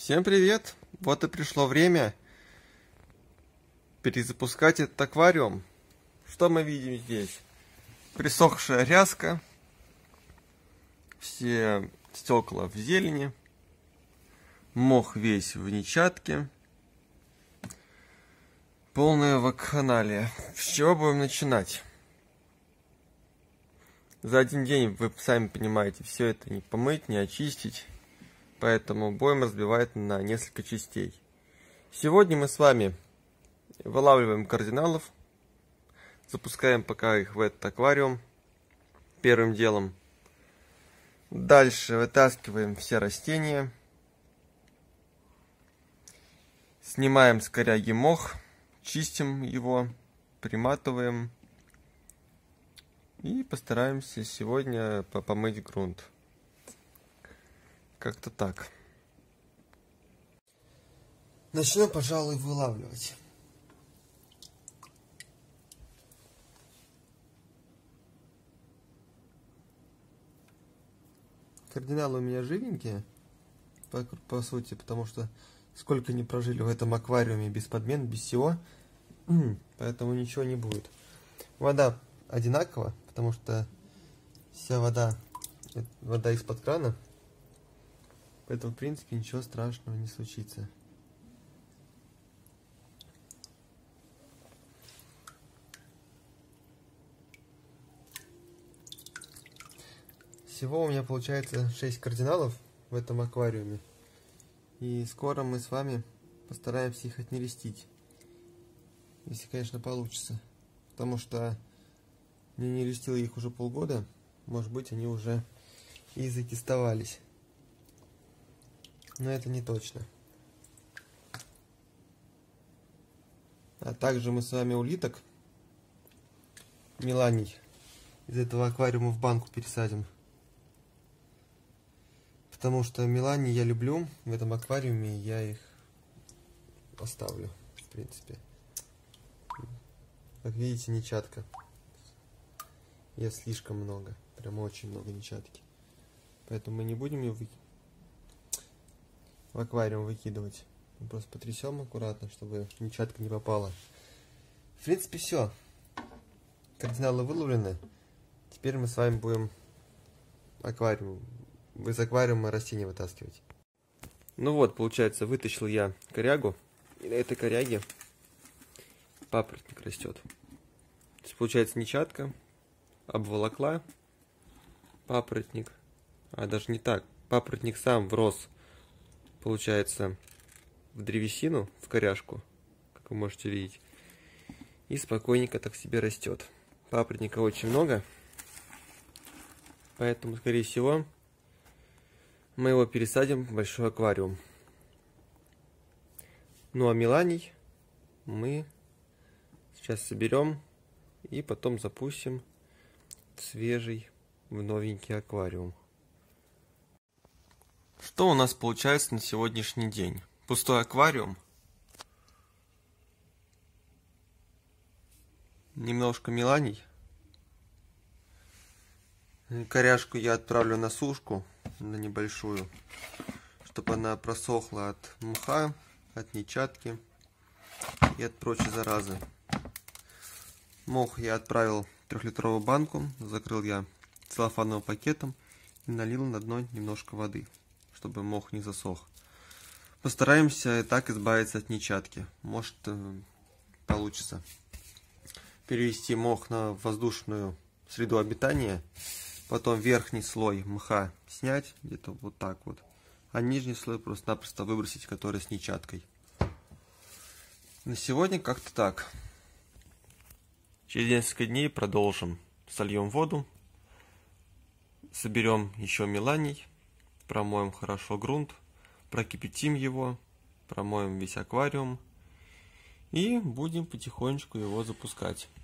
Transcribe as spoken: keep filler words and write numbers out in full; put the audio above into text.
Всем привет! Вот и пришло время перезапускать этот аквариум. Что мы видим здесь? Присохшая ряска, все стекла в зелени, мох весь в нечатке, полная вакханалия. С чего будем начинать? За один день, вы сами понимаете, все это не помыть, не очистить. Поэтому будем разбивать на несколько частей. Сегодня мы с вами вылавливаем кардиналов. Запускаем пока их в этот аквариум. Первым делом. Дальше вытаскиваем все растения. Снимаем с коряги мох. Чистим его. Приматываем. И постараемся сегодня помыть грунт. Как-то так. Начнем, пожалуй, вылавливать. Кардиналы у меня живенькие, по, по сути, потому что сколько не прожили в этом аквариуме без подмен, без всего, поэтому ничего не будет. Вода одинакова, потому что вся вода, вода из-под крана. Поэтому, в принципе, ничего страшного не случится. Всего у меня получается шесть кардиналов в этом аквариуме. И скоро мы с вами постараемся их отнерестить. Если, конечно, получится. Потому что не нерестил их уже полгода. Может быть, они уже и закистовались. Но это не точно. А также мы с вами улиток меланий из этого аквариума в банку пересадим. Потому что меланий я люблю в этом аквариуме, я их оставлю, в принципе. Как видите, нечатка. Я слишком много, прям очень много нечатки. Поэтому мы не будем ее выкидывать. В аквариум выкидывать. Мы просто потрясем аккуратно, чтобы нечатка не попала. В принципе, все. Кардиналы выловлены. Теперь мы с вами будем аквариум, из аквариума растения вытаскивать. Ну вот, получается, вытащил я корягу. И на этой коряге папоротник растет. То есть, получается, нечатка обволокла папоротник. А даже не так. Папоротник сам врос, получается, в древесину, в коряжку, как вы можете видеть, и спокойненько так себе растет. Папоротника очень много, поэтому, скорее всего, мы его пересадим в большой аквариум. Ну а меланий мы сейчас соберем и потом запустим в свежий, в новенький аквариум. Что у нас получается на сегодняшний день? Пустой аквариум. Немножко меланий. Коряжку я отправлю на сушку, на небольшую, чтобы она просохла от мха, от нечатки и от прочей заразы. Мох я отправил в трехлитровую банку, закрыл я целлофановым пакетом и налил на дно немножко воды, чтобы мох не засох. Постараемся и так избавиться от нечатки. Может, получится перевести мох на воздушную среду обитания, потом верхний слой мха снять, где-то вот так вот, а нижний слой просто-напросто выбросить, который с нечаткой. На сегодня как-то так. Через несколько дней продолжим. Сольем воду, соберем еще меланий, промоем хорошо грунт, прокипятим его, промоем весь аквариум и будем потихонечку его запускать.